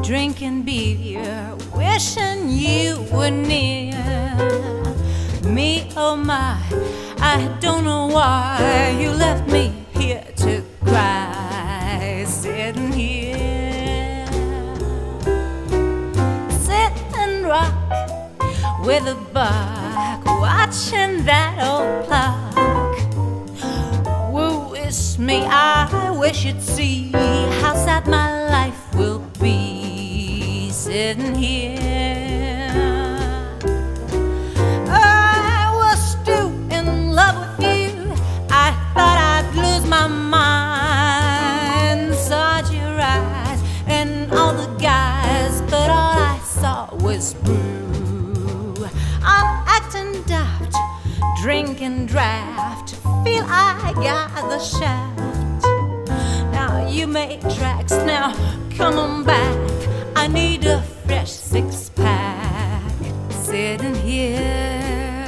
drinking beer, wishing you were near me. Oh my, I don't know why you left me here to cry. Sitting here, sit and rock with a buck, watching that old clock. Wish me, I wish you'd see how sad my life will be. Sitting here, I was still in love with you. I thought I'd lose my mind. Saw your eyes and all the guys, but all I saw was brew. I'm acting daft, drinking draft, feel I got the shaft. Now you make tracks, now come on back, I need a fresh six-pack. Sitting here,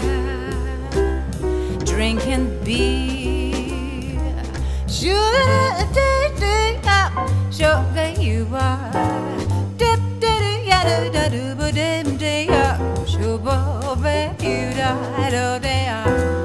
drinking beer, sugar you are, dip diddy yada da do ba dim day up, sugar you da do day up.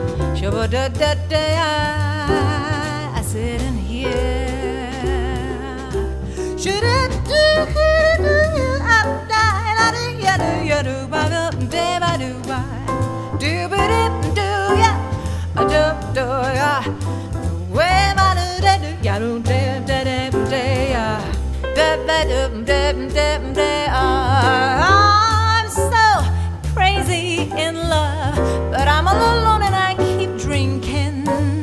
I sit in here, should it do up die ya do ba day ba do ba do ba do ya do ya way ba do ya do day ya I'm so crazy in love, but I'm all alone and I keep drinking.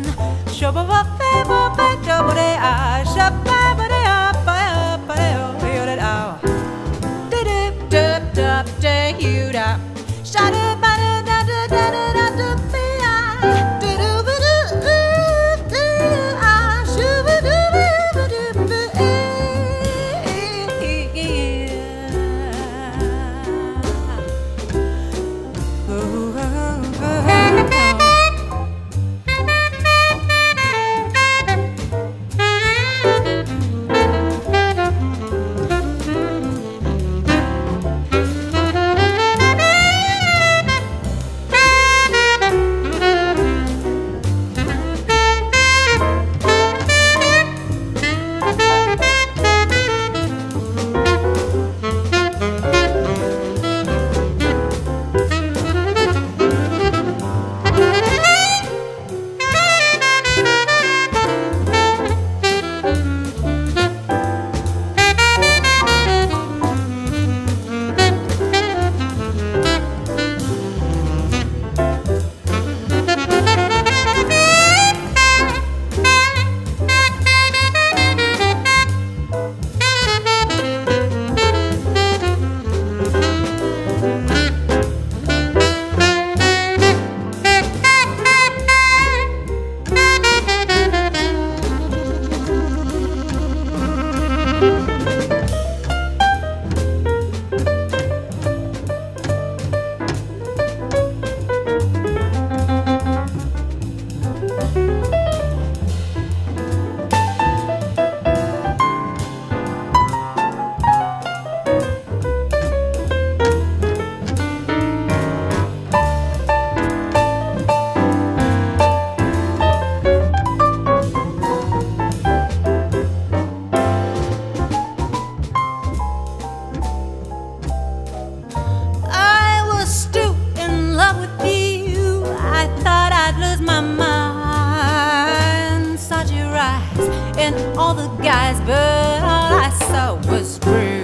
And all the guys, but all I saw was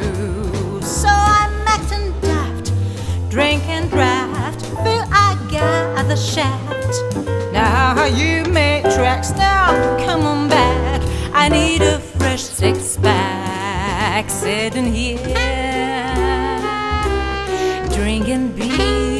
brew. So I'm acting daft, drinking draft, feel I got the shaft. Now you make tracks, now come on back, I need a fresh six-pack. Sitting here, drinking beer,